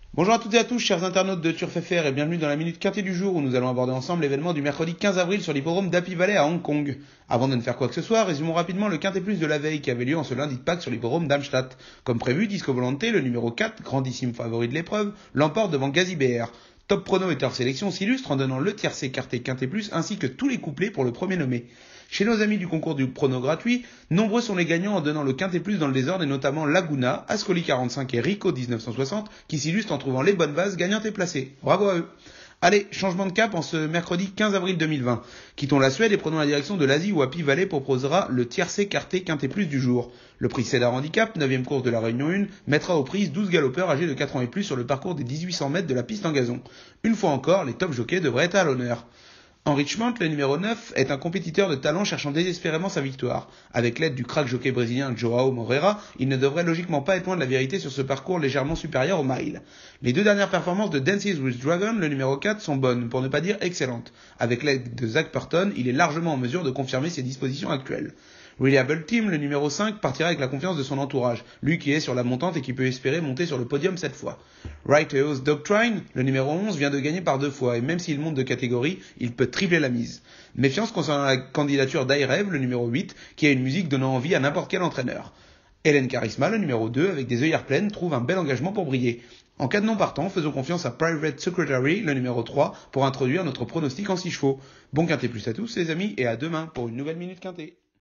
Bonjour à toutes et à tous, chers internautes de Turf FR, et bienvenue dans la Minute Quintée du jour où nous allons aborder ensemble l'événement du mercredi 15 avril sur l'hippodrome d'Happy Valley à Hong Kong. Avant de ne faire quoi que ce soit, résumons rapidement le Quintet Plus de la veille qui avait lieu en ce lundi de Pâques sur l'hippodrome d'Amstatt. Comme prévu, Disco Volante, le numéro 4, grandissime favori de l'épreuve, l'emporte devant Gazi BR. Top Prono et Turf Sélection s'illustrent en donnant le tiercé écarté Quintet Plus ainsi que tous les couplets pour le premier nommé. Chez nos amis du concours du prono gratuit, nombreux sont les gagnants en donnant le Quintet Plus dans le désordre et notamment Laguna, Ascoli 45 et Rico 1960 qui s'illustrent en trouvant les bonnes bases gagnantes et placées. Bravo à eux. Allez, changement de cap en ce mercredi 15 avril 2020. Quittons la Suède et prenons la direction de l'Asie où Happy Valley proposera le tiercé écarté Quintet Plus du jour. Le prix Cédar Handicap, 9ème course de la Réunion 1, mettra aux prises 12 galopeurs âgés de 4 ans et plus sur le parcours des 1800 mètres de la piste en gazon. Une fois encore, les top jockeys devraient être à l'honneur. En Richmond, le numéro 9 est un compétiteur de talent cherchant désespérément sa victoire. Avec l'aide du crack jockey brésilien Joao Moreira, il ne devrait logiquement pas être loin de la vérité sur ce parcours légèrement supérieur au mile. Les deux dernières performances de Dances with Dragon, le numéro 4, sont bonnes, pour ne pas dire excellentes. Avec l'aide de Zach Purton, il est largement en mesure de confirmer ses dispositions actuelles. Reliable Team, le numéro 5, partira avec la confiance de son entourage, lui qui est sur la montante et qui peut espérer monter sur le podium cette fois. Right Eos Doctrine, le numéro 11, vient de gagner par 2 fois, et même s'il monte de catégorie, il peut tripler la mise. Méfiance concernant la candidature d'Irev, le numéro 8, qui a une musique donnant envie à n'importe quel entraîneur. Hélène Charisma, le numéro 2, avec des œillères pleines, trouve un bel engagement pour briller. En cas de non partant, faisons confiance à Private Secretary, le numéro 3, pour introduire notre pronostic en 6 chevaux. Bon quintet plus à tous les amis, et à demain pour une nouvelle Minute Quintet.